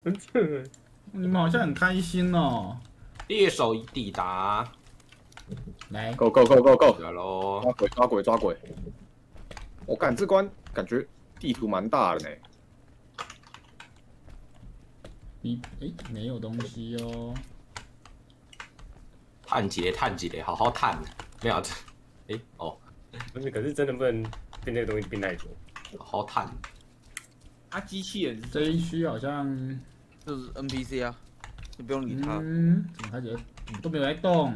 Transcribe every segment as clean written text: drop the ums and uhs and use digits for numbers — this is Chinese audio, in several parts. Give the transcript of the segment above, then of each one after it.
你们好像很开心哦。 猎手已抵达， 来 ，Go Go Go Go Go， 来喽！ 抓鬼抓鬼抓鬼！我感这关感觉地图蛮大的呢。 你没有东西哦。 探劫探劫，好好探，没有哦， 不是，可是真的不能变那个东西变太多。 好好探。 啊，机器人这一区好像就是 NPC 啊，你不用理他。 怎么开始都没有在动？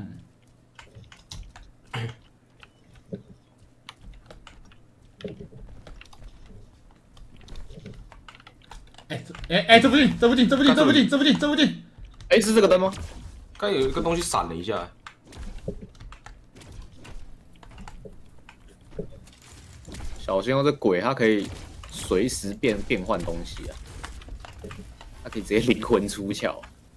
这附近，这附近，这附近，这附近，这附近，这附近。 哎，是这个灯吗？ 刚有一个东西闪了一下， 小心哦，这鬼它可以随时变换东西啊，它可以直接灵魂出窍。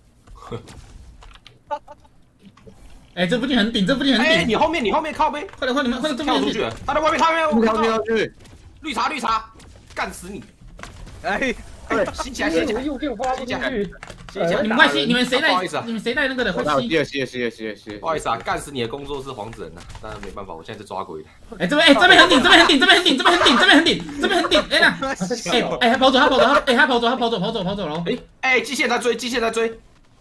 这附近很顶，这附近很顶。 你后面靠背， 快点，快点，快点， 跳出去！他在外面，他在外面， 跳去！ 绿茶，干死你！ 哎， 吸起来，吸起来！ 又给我发不进去。 你们快吸！你们谁带？ 不好意思啊你们谁带那个的？快吸！ 吸！ 不好意思啊，干死你的工作是黄子仁呐，当然没办法，我现在是抓鬼的。 这边很顶，这边很顶，这边很顶，这边很顶，这边很顶，这边很顶！他跑走，他跑走了！ 机械在追，机械在追！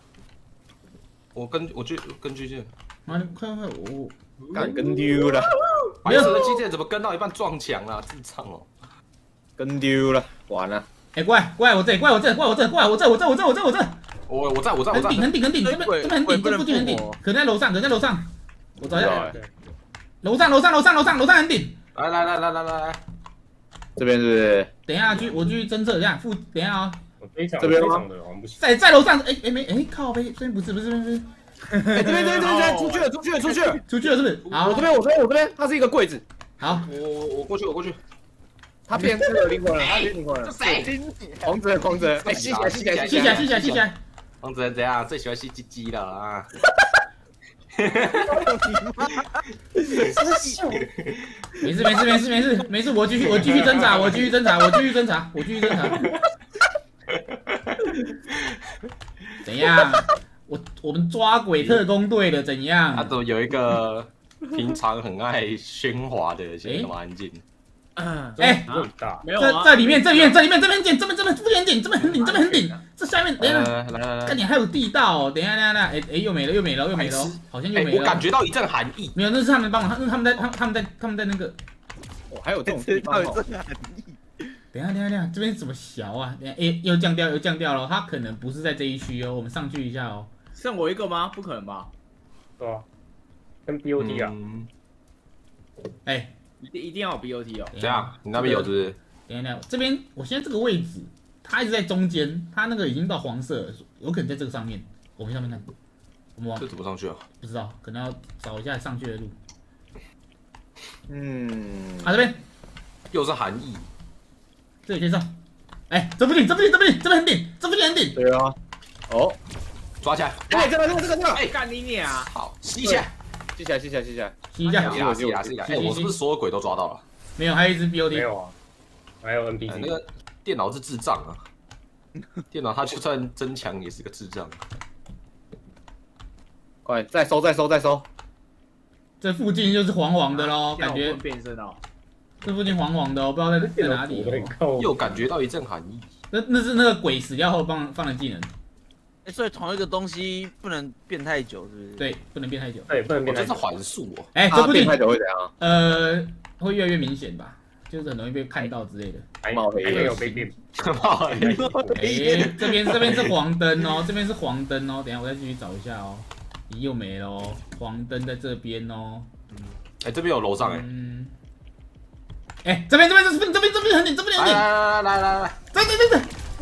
我去跟机械。 妈，你快！我敢跟丢了！ 白色的机械怎么跟到一半撞墙了？智障哦！ 跟丢了，完了！ 过来我这，过来我这，我在， 很顶， 这边很顶，这附近很顶，可能在楼上，我找一下，楼上很顶。 来， 这边是？ 等一下，我去侦测一下，等一下啊。 这边吗？ 在楼上，靠背，这边不是。 这边，出去了， 是不是？好， 我这边，它是一个柜子。 好， 我过去。 他变这个灵魂了，他变灵魂了。 谁？ 黄子仁，吸起来。 黄子仁怎样？最喜欢吸鸡鸡了啊！ 没事，我继续侦查。怎样？我们抓鬼特工队的怎样？ 他怎么有一个平常很爱喧哗的，现在那么安静？ 没有啊， 这里面，这边很顶，这边很顶，这下面，等一下， 来， 看你还有地道，等一下，又没了，好像又没了。 我感觉到一阵寒意。 没有，那是他们帮忙，他们在那个。 还有这种地方。 等一下，这边怎么小啊？又降掉了，他可能不是在这一区哦，我们上去一下哦。 剩我一个吗？不可能吧？ 对啊，跟 BOT 啊。一定要有 BOT 哦。 怎样？你那边有是不是？ 等一下，这边我现在这个位置，它一直在中间，它那个已经到黄色了，有可能在这个上面。我们上面看，我们往这怎么上去啊？ 不知道，可能要找一下上去的路。 这边又是寒意， 这里可以上。这附近很顶，这附近很顶。 对啊。哦， 抓起来！ 这个！ 干你娘！ 好，吸起来！ 吸一下。 吸一下。 我是不是所有鬼都抓到了？ 没有，还有一只 BOT。 没有啊，还有 NPC。 那个电脑是智障啊！电脑它就算增强也是个智障。 快，再收。 这附近就是黄的咯，感觉变身哦。 这附近黄的哦，不知道在哪里哦。 又感觉到一阵寒意。 那是那个鬼死掉后放的技能。 所以同一个东西不能变太久，是不是？ 对，不能变太久。 对，不能变太久。 这是缓速哦。 这附近变太久会怎样？ 会越来越明显吧，就是很容易被看到之类的。 还没有被电。 这边是黄灯哦，等一下我再继续找一下哦。又没了哦，黄灯在这边哦。 这边有楼上这边很顶，这边很顶。 来， 这，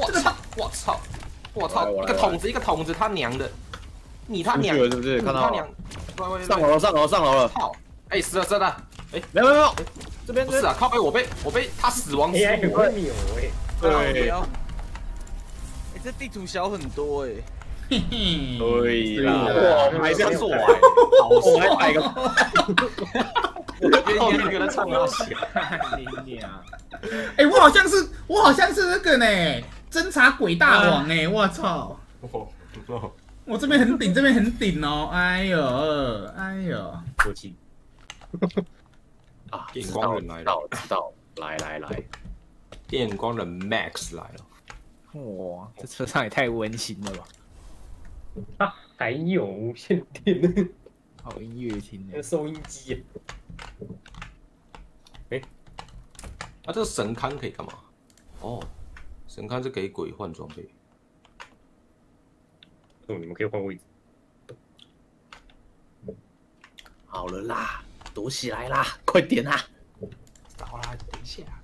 我操！一个筒子，他娘的！他娘是不是？看到娘！ 上楼了！ 操！死了！ 没有，这边不是啊，靠背我被他死亡之舞。 对。 这地图小很多对啦， 还是做完，好帅！摆个，后面那个人唱得好笑。 我好像是那个呢。 侦查鬼大王哎、我操！我这边很顶，这边很顶哦！哎呦，哎呦， 过气。 啊， 电知道光人来了知道知道，来， 电光人 Max 来了， 哇，这车上也太温馨了吧！ 啊，还有无线电呢， 好音乐听的。 收音机。 啊，这个神龛可以干嘛？哦，神龛是给鬼换装备。 哦，你们可以换位置。 好了啦，躲起来啦，快点啦！ 好啦，等一下。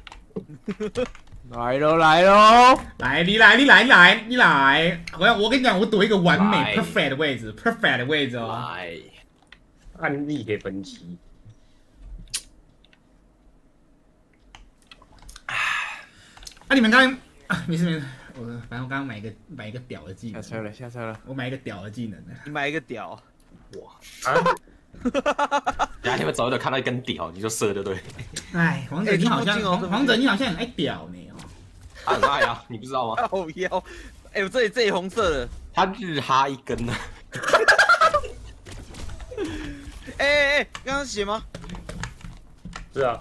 来喽来喽！ 来，你来！我跟你讲，我躲一个完美来 perfect 的位置，perfect 的位置哦。 来， 案例可以分析。 啊，你们刚刚啊，没事，我反正我刚刚买一个屌的技能， 下车了。 我买一个屌的技能。 你买一个屌， 啊， 等下你们早点看到一根屌，你就射就对。 哎，王者你好像， 这么近哦王者你好像很爱屌呢哦。 他很爱啊，你不知道吗？ 靠腰，哎，我这里红色的， 他日哈一根呢。 哎，刚刚写吗？ 是啊，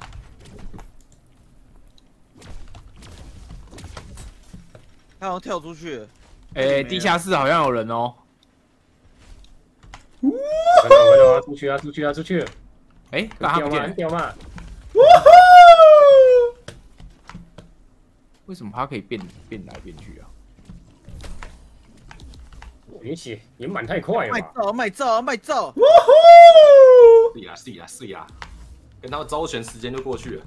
他好像跳出去了， 哎，地下室好像有人哦。 看到啊，出去了。 哎，干掉嘛， 他不见了？ 很屌嘛。 为什么他可以变来变去啊？ 你满太快了吧？ 卖照， 是呀，跟他们周旋时间就过去了。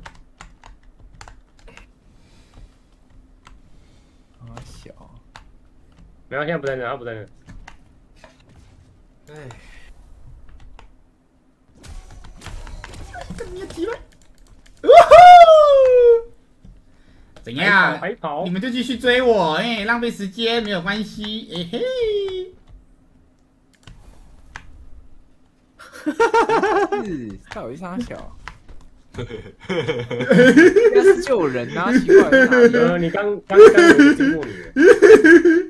啊小， 没有，现在不在那，他不在那。 哎， 你也提了，呜呼！怎样？ 还跑你们就继续追我，哎、浪费时间没有关系，哎、嘿。 是到底是他小？应该是救人啊，奇怪在哪里？ 你刚有经过你。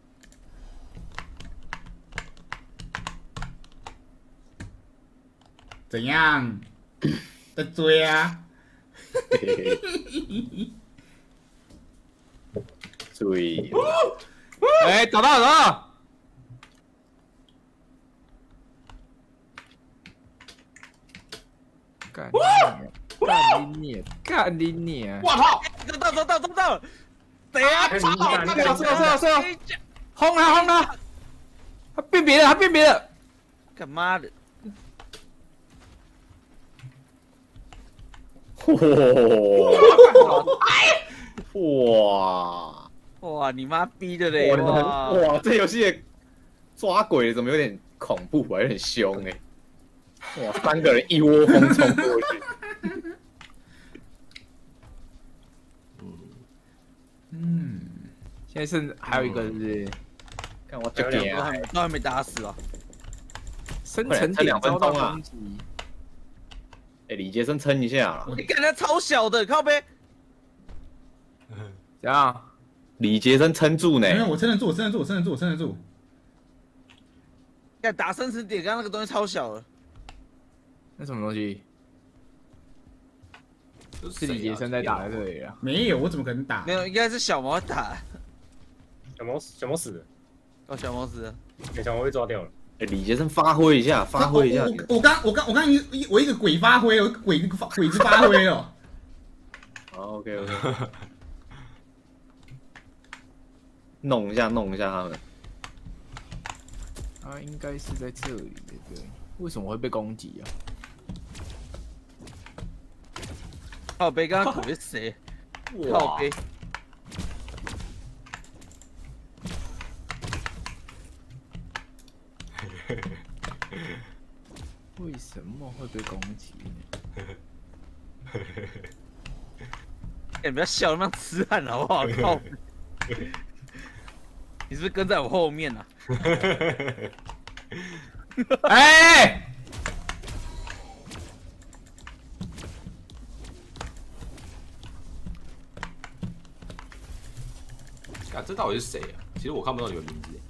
怎样？在追啊？ 注意， 哎，找到！干你娘！ 我操！ 到了！等一下， 射！轰他！他变别的！ 干妈的！哇，你妈逼的嘞！ 哇，这游戏的抓鬼怎么有点恐怖啊，有点凶哎！哇，3个人一窝蜂冲过去。 嗯， 现在还有一个是不是看我这点啊， 都还没打死啊！ 深层点遭到攻击。 哎，李杰生撑一下啦。 你看他超小的，靠背。 怎样？ 李杰生撑住呢没。有，我撑得住。 看打生死点，刚刚那个东西超小的。 那什么东西？是李杰生在打在这里啊？ 没有，我怎么可能打？ 没有，应该是小毛打。 小毛死了， 哦，小毛死了。 小毛被抓掉了。 哎，李杰生发挥一下。 我刚一个鬼发挥，我一个鬼子发挥哦。 好 ，OK， 弄一下他们。 他应该是在这里的，对。为什么会被攻击啊？ 靠背，刚刚可别谁？靠背。 为什么会被攻击呢？ 哎，不要笑，那么痴汉好不好？靠！你是不是跟在我后面啊？ 哎！ 这到底是谁啊？其实我看不到你们名字。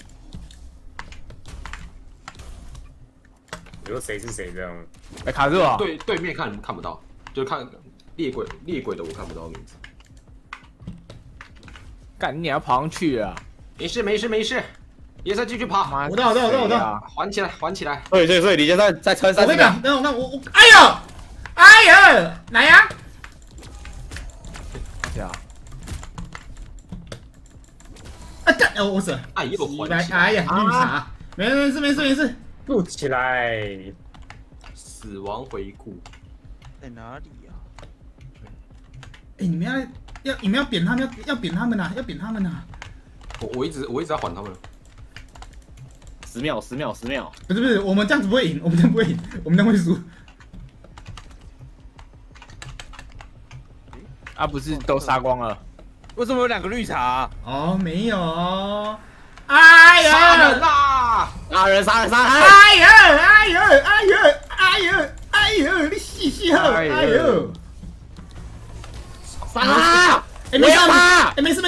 你说谁是谁这样？ 哎，卡住了。 对面看不到，就看猎鬼的我看不到名字。 干你要跑上去啊！ 没事，野赛继续跑， 妈， 我到， 还起来。 所以李先生再撑30秒。 我跟你讲，那我，哎呀，来呀！ 呀， 啊干！我死了。 哎呦，还起来！ 哎呀，绿茶，没事。 录起来。 死亡回顾在哪里呀？ 哎，你们要扁他们，要扁他们呐！ 我一直在还他们。 10秒。 不是，我们这样子不会赢，我们这样会输。 啊，不是都杀光了？ 为什么有2个绿茶？ 哦，没有。哎呀！ 杀人啦！ 杀人！ 哎呀！你死好！哎呦！ 杀他！ 哎，没事。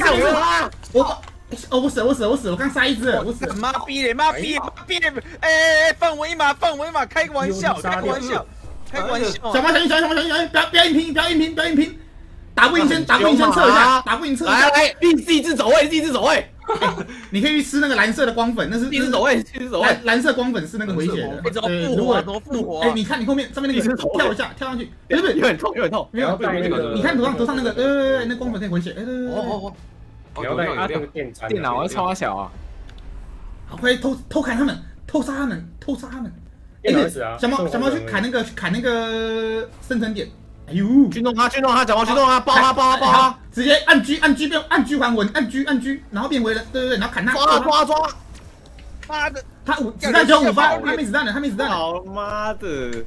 我死了！我刚杀一只了，我死了。 妈逼嘞！哎，放我一马！开个玩笑！小猫小心！不要硬拼！打不赢先撤一下， 来，立即自走位。 你可以去吃那个蓝色的光粉，那是立即走位。 蓝色光粉是那个回血的。 怎么复活？ 哎，你看你后面上面那个跳一下，跳上去，不是有点痛。 没有，你看头上那个那光粉可以回血。 哦， 你要带他这个电脑要超小啊！ 好，快偷砍他们，偷杀他们。 电脑死啊！ 小猫去砍那个生成点。哎呦！ 去弄他，小毛去弄他，爆他！ 直接按 G 还魂，按 G， 然后变回人，对，然后砍他。 抓！ 妈的， 他子弹只有5发，他没子弹了。 好妈的！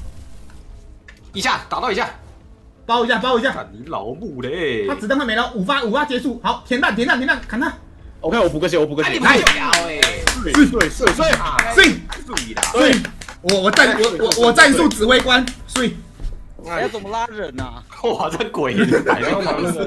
打到一下， 包一下。 看你老母嘞！ 他子弹快没了，5发结束。好，填弹，砍他。 OK， 我补个血。 你不要哎！ 睡！我战术指挥官，睡。 要怎么拉人啊？ 哇，这鬼摆到哪了？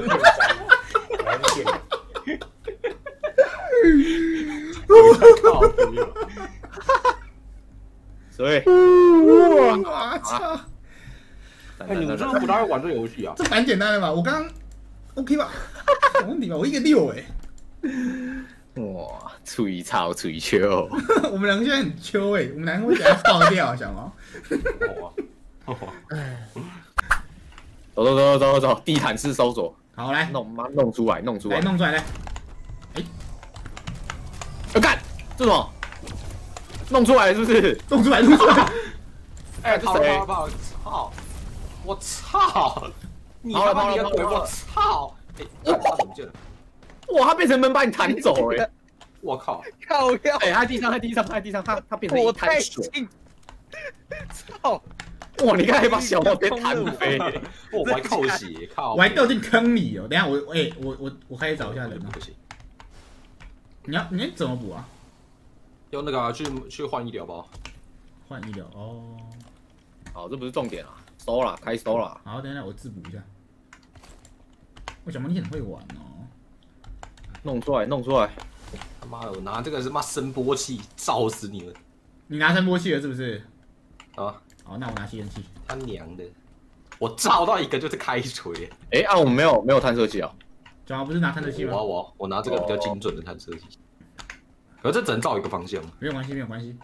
所以， 我操！ 哎，你们真的不大会玩这游戏啊？ 这蛮简单的吧？我刚刚 OK 吧？没问题吧？我1个6哎。 哇，吹草吹秋， 我们2个现在很秋哎，我们2个会给他爆掉，小毛。 走，地毯式搜索。 好，来弄出来。 来。 干，这什么？弄出来是不是？ 弄出来。 哎，跑！操！我操！你他妈你个鬼！我操！哎，他怎么见了？ 哇，他变成门把你弹走哎！ 我靠！ 靠腰！ 哎，他地上，他变成一滩水。 操！ 哇，你看还把小猫给弹飞， 我还扣血，靠！ 我还掉进坑里哦。等下我开始找一下人哦。 不行， 你怎么补啊？ 用那个去换医疗包。 换医疗哦。 好，这不是重点啊，收了，开收了。 好，等一下我自补一下。我小猫你很会玩哦。 弄出来。 他妈的，我拿这个是妈声波器照死你们！ 你拿声波器了是不是？ 啊。 好，那我拿吸尘器。 他娘的！我照到一个就是开锤。 哎啊，我们没有探测器啊。 小毛不是拿探测器吗？ 我拿这个比较精准的探测器。可是这只能照一个方向。 没有关系。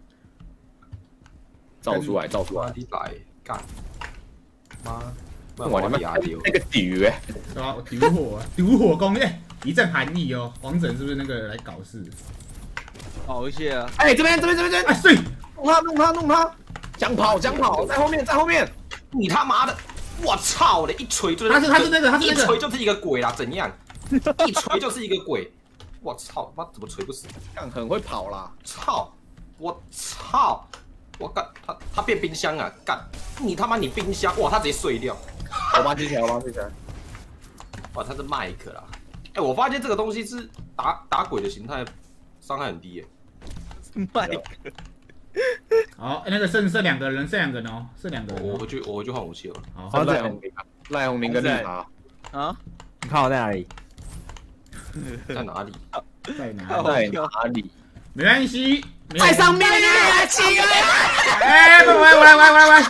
照出来。 你来干！妈！ 哇，你们那个底哎， 对吧？丢火攻哎，一阵寒意哦。黄整是不是那个来搞事？ 跑一下啊！ 哎，这边！ 哎，睡！ 弄他！讲跑，在后面！ 你他妈的！我操的，一锤就是他是那个一锤就是一个鬼啦，怎样？一锤就是一个鬼！我操，妈怎么锤不死？ 干很会跑啦！ 操！我操！我干他变冰箱啊！干你他妈你冰箱！哇，他直接碎掉！ 我帮记起来。 哇，他是麦克啦！哎，我发现这个东西是打鬼的形态，伤害很低耶。 麦克。 好，那个剩2个人，哦，剩2个人。 我回去换武器了。 好， 赖宏明跟绿茶啊， 你看我在哪里？ 在哪里？ 在哪？ 在哪里？ 没关系， 在上面啊，七个！ 哎，我来！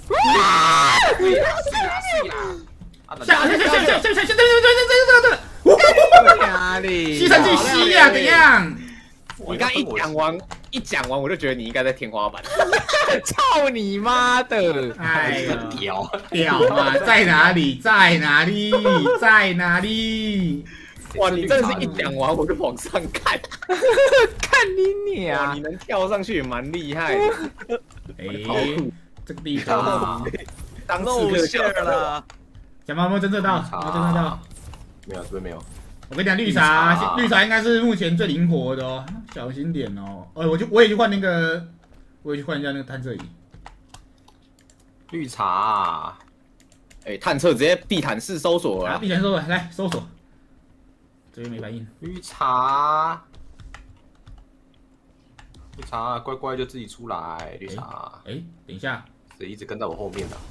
下， 哪里？ 吸尘器吸呀，怎样？ 你刚一讲完，我就觉得你应该在天花板。 操你妈的！ 哎呀， 屌嘛，在哪里？ 哇，你真的是一讲完我就往上看， 看你哇，你能跳上去也蛮厉害的。 哎，这个地方当刺客线了。 小猫有没有侦测到？ 没有，这边没有。 我跟你讲，绿茶应该是目前最灵活的哦，小心点哦。我也去换那个，我也去换一下那个探测仪。 绿茶， 哎，探测直接地毯式搜索啊！ 了。 地毯搜索，来搜索。这边没反应。 绿茶，乖乖就自己出来。绿茶， 哎，等一下， 谁一直跟在我后面呢？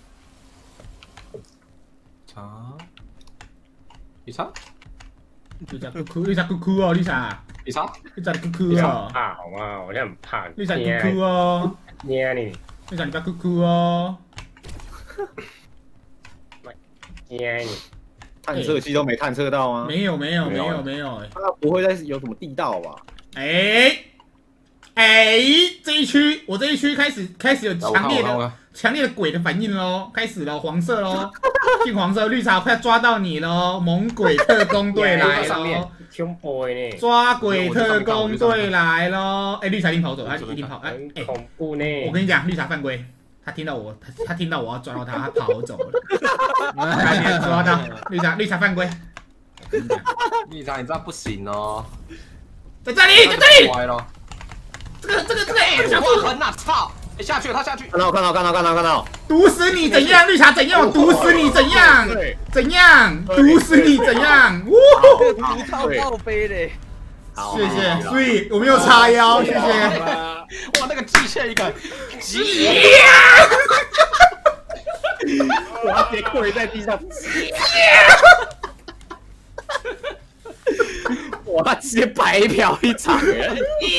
绿茶， 绿茶哭哭哦，绿茶哭哭哦。 怕好吗？我很怕。 绿茶哭哭哦。 捏你。 绿茶你不要哭哭哦。 捏你。 探测器都没探测到吗？ 没有， 他不会再有什么地道吧？ 这一区开始有强烈的鬼的反应喽，开始了，黄色喽，进黄色，绿茶快抓到你喽，猛鬼特工队来喽，抓鬼特工队来喽，哎，绿茶一定跑走，他一定跑，哎， 恐怖呢！ 我跟你讲，绿茶犯规。他听到我要抓到他，他跑走了。抓到绿茶犯规。 绿茶，你这样不行哦。 在这里。 歪了。 这个， 哎，小破痕呐，操！哎，下去了，他下去。 看到。 毒死你怎样？绿茶怎样？我毒死你怎样？怎样？毒死你怎样？ 毒超爆杯嘞！ 谢谢，所以我没有叉腰，谢谢。 哇，那个极限一个， 我要直接跪在地上，我要直接白嫖一场人。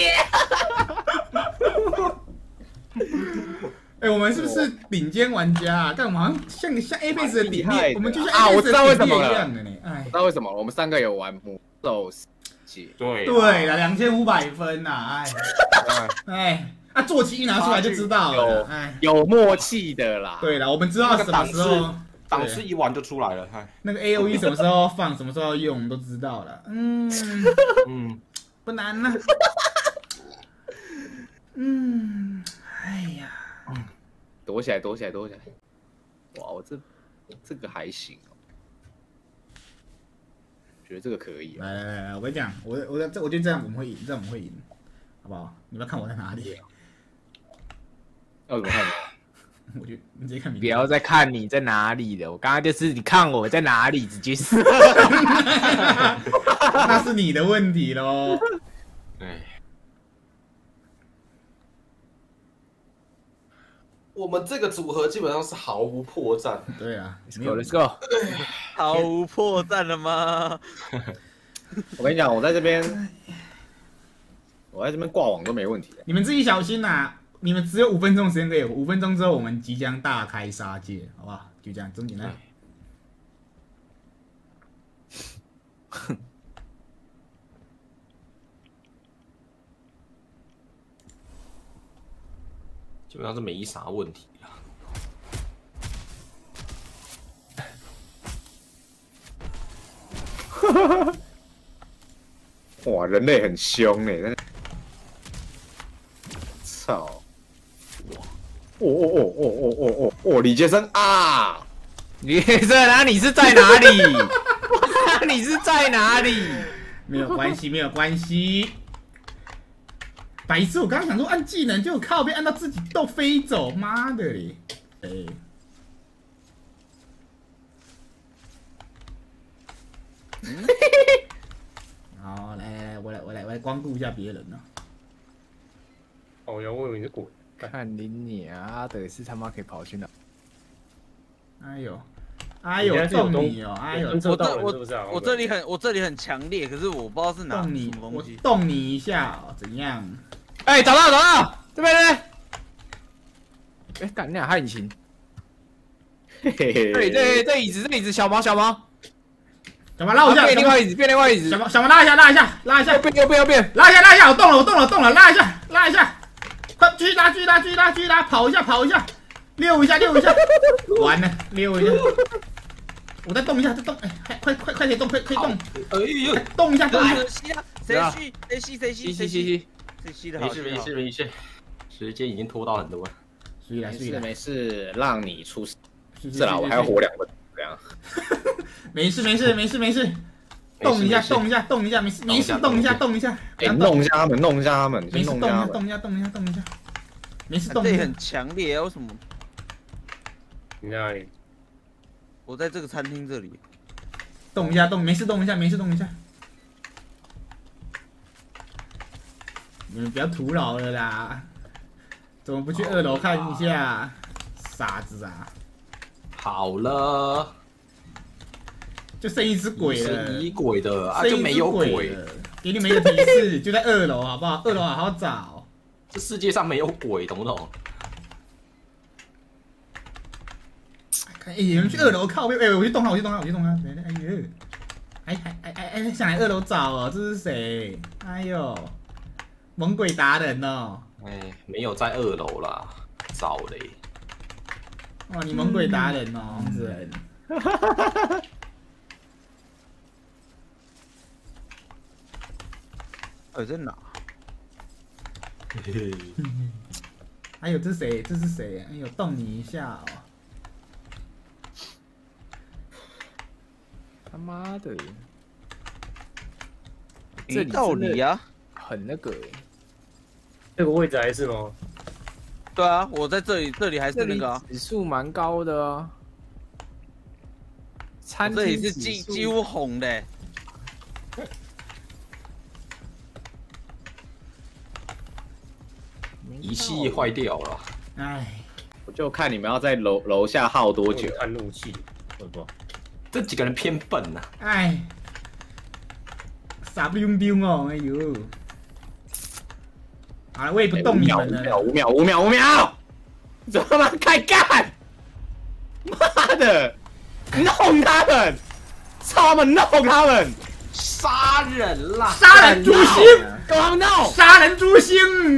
哎，我们是不是顶尖玩家啊？但我们好像Apex 的顶猎，我们就像啊，我知道为什么了， 一样的呢。哎， 我知道为什么了，我们3个有玩魔兽。 对了，2500分呐，哎，坐骑一拿出来就知道了，哎， 有默契的啦。 对了，我们知道什么时候档次一玩就出来了， 那个 AOE 什么时候放，什么时候用，我们都知道了。不难了。哎呀， 躲起来。哇，我这个还行。觉得这个可以。 来，我跟你讲，我觉得这样我们会赢，好不好？你们看我在哪里？ 要怎么看？ 我就你直接看名字。 不要再看你在哪里了，我刚刚就是你看我在哪里，直接死。 那是你的问题喽。 我们这个组合基本上是毫无破绽。 对啊 ，Let's go， 毫无破绽了吗？ 我跟你讲，我在这边挂网都没问题。 你们自己小心呐！你们只有5分钟时间可以，5分钟之后我们即将大开杀戒，好不好？就这样，这么简单。 基本上是没啥问题啊。 哇，人类很凶哎！操！哦，李杰森啊！ 李杰森啊，你是在哪里？你是在哪里？ 没有关系。白痴！我刚刚想说按技能，就靠被按到自己都飞走，妈的嘞！好，来，我来光顾一下别人呢。 哦哟，我以为你是鬼。 看你啊，的是他妈可以跑去哪？ 哎呦， 哎呦，动你哦！哎呦， 我这里很强烈，可是我不知道是哪什么东西。 我动你一下哦，怎样？ 哎，找到，这边呢？哎，干你俩还引擎。对，这椅子，小毛， 小毛拉一下， 变另外椅子， 小毛拉一下， 变， 拉一下，我动了，拉一下，快继续拉，跑一下，溜一下，完了，溜一下。我再动一下，哎，快可以动，可以动。 哎呦， 动一下。 谁吸的？ 没事，时间已经拖到很多了。 没事，让你出事。是啦，我还要活2分，这样。 没事。动一下，没事，动一下。 哎，弄一下他们， 没事，动一下。没事，动一下。 这很强烈，为什么？ 你哪里？ 我在这个餐厅这里。 动一下，没事，动一下。你们不要徒劳了啦！怎么不去2楼看一下？傻子啊！ 好了， 就剩一只鬼了。 剩1鬼的啊，就没有鬼。 给你们一个提示，就在2楼，好不好？2楼好好找。 这世界上没有鬼，懂不懂？ 哎，有人去2楼靠背，哎，我去动他。哎呦，想来2楼找哦，这是谁？哎呦，猛鬼达人哦。 哎，没有在2楼啦，找嘞。 哇，你猛鬼达人哦，王子仁。 在哪？ 还有这是谁？哎呦，动你一下哦。 他妈的！ 这道理啊， 很那个。 这个位置还是吗？ 对啊，我在这里还是那个指数蛮高的啊。 这里是几乎红的。 仪器坏掉了。 哎， 我就看你们要在楼下耗多久。 看怒气，不？ 这几个人偏笨呐。 哎，傻不溜丢哦，哎呦。好了，我也不动你们了。 5秒，怎么开干？妈的，弄他们！操他们，弄他们！ 杀人啦！ 杀人诛心！ 给他们弄！ 杀人诛心！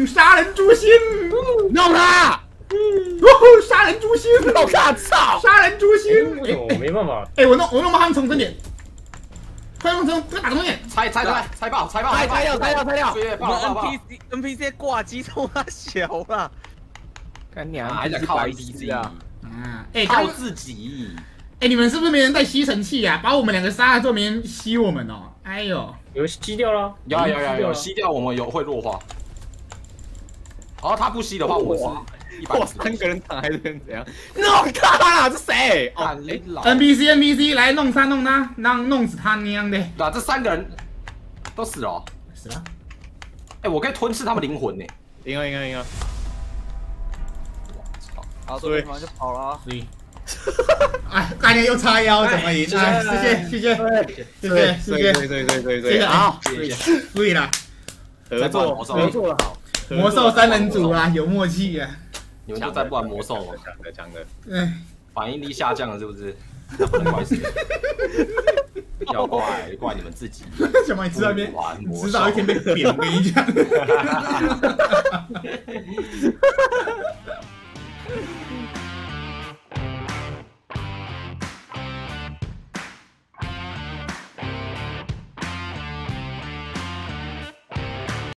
弄他！ 杀人诛心！ 弄他！操！ 杀人诛心！ 我没办法。 哎，我弄把他们重生点。快打重点！ 拆爆！拆掉！NPC 挂机冲他小了， 干娘还在靠 NPC 啊！ 哎， 靠自己！ 哎，你们是不是没人带吸尘器啊？把我们2个杀了之后，没人吸我们哦！哎呦， 有吸掉了， 有吸掉，我们会弱化。然后他不吸的话，我是 3个人躺还是怎样？弄他啦！这谁 ？NPC 来弄他，弄死他娘的！ 对啊，这3个人都死了。 死了。 哎，我可以吞噬他们灵魂呢。 赢了。 我操！好，这地方就跑了。 对。哎，大家又叉腰，怎么赢？哎，谢谢。 对，好， 对了， 合作的好。 魔兽3人组啊，有默契啊。 你们就再不玩魔兽了， 强的。 哎， 反应力下降了是不是？不能怪谁，要怪你们自己。 小马，你迟早一天被扁，我跟你讲。